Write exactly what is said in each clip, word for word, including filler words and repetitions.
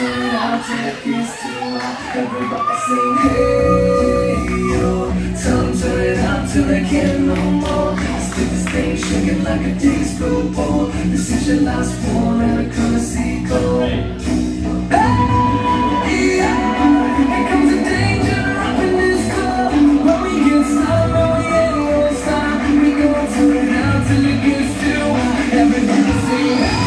turn out till it gets too hot. Everybody sing hey yo. Tell them turn it out till they can't no more. Let's do this thing shaking like a disco ball. This is your last one and a courtesy call. Hey yeah, here comes the danger up in this club. When we get started, when we ain't gonna stop. We gon' turn it out till it gets too hot. Everybody sing hey.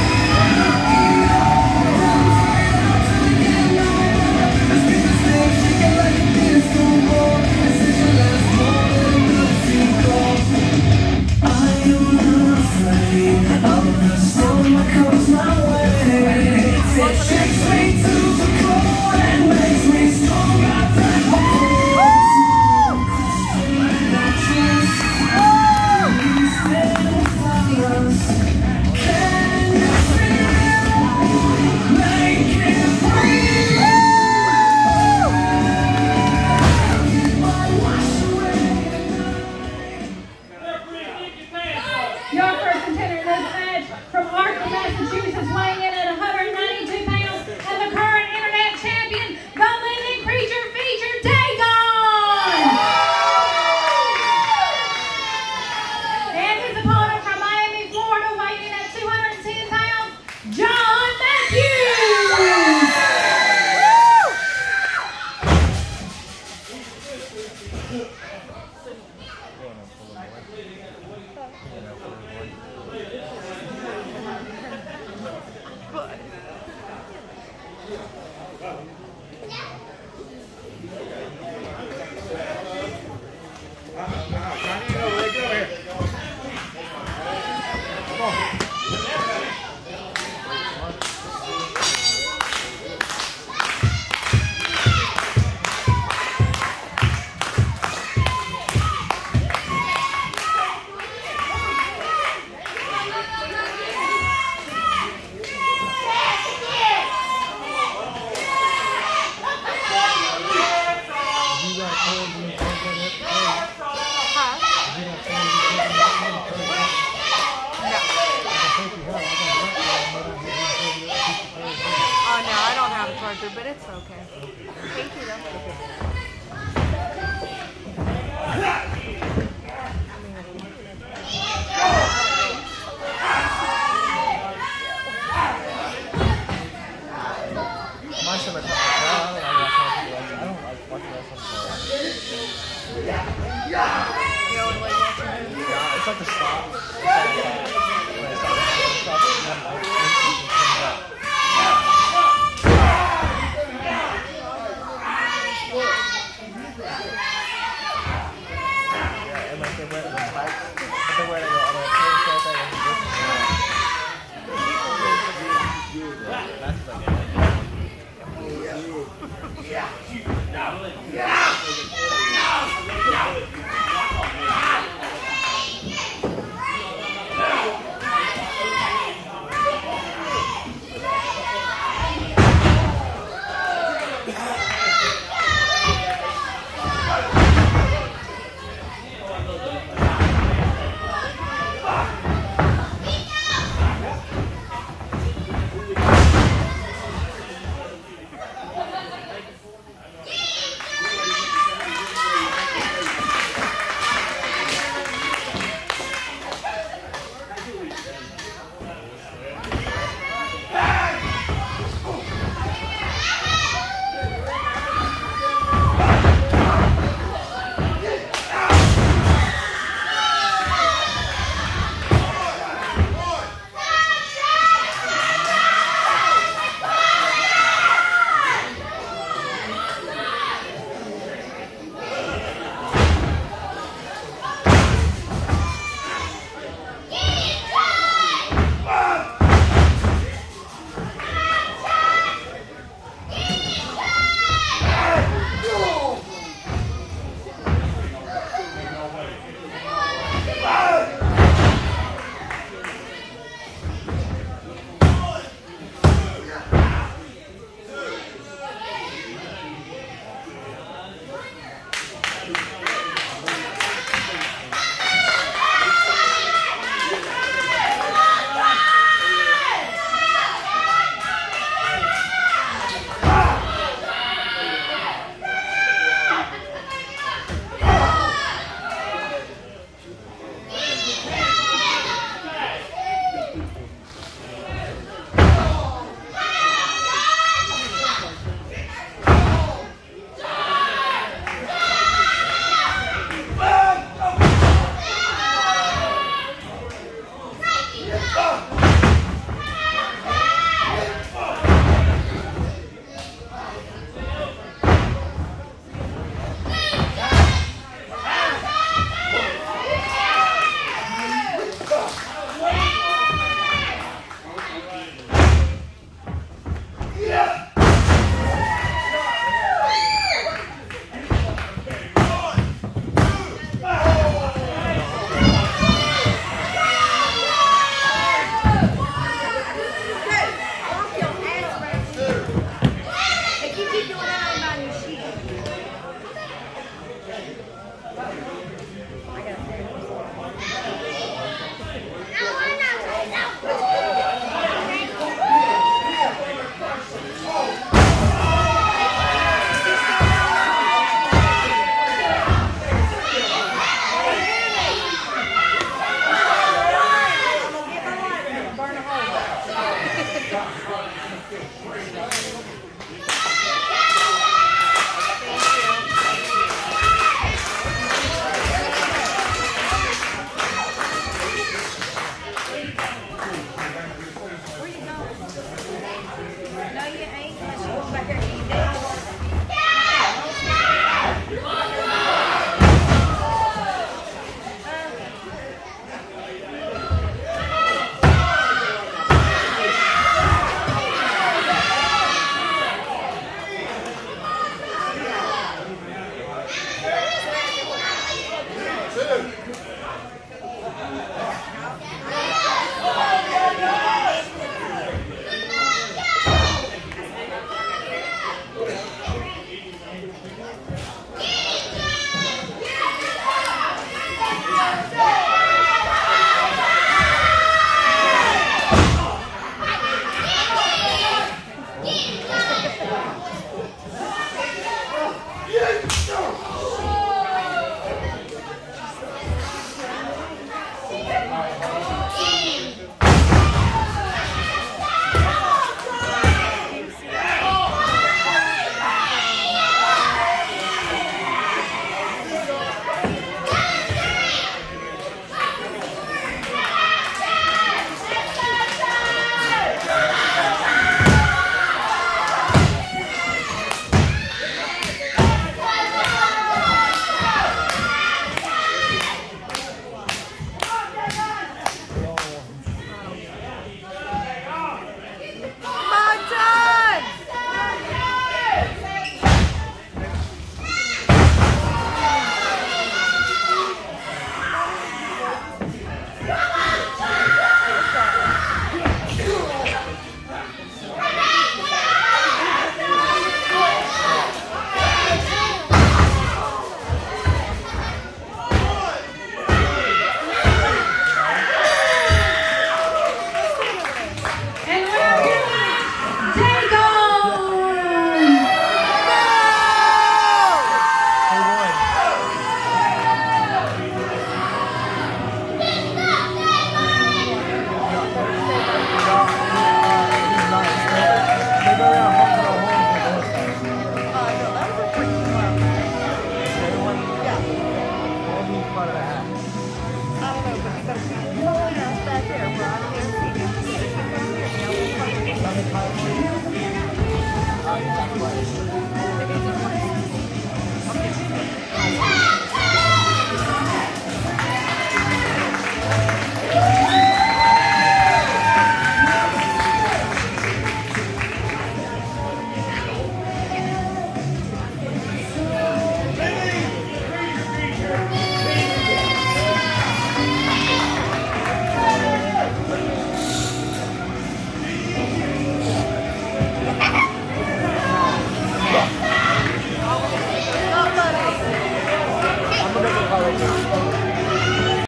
But it's okay. Thank you though. Mine's so much fun. I don't like watching wrestling. You don't like watching it? Yeah, it's like the stop. It's like, when it stops, it stops, and then like, it comes up. Yeah, and like they wear the spikes, but they wear like all the other stuff like that's like yeah. Yeah.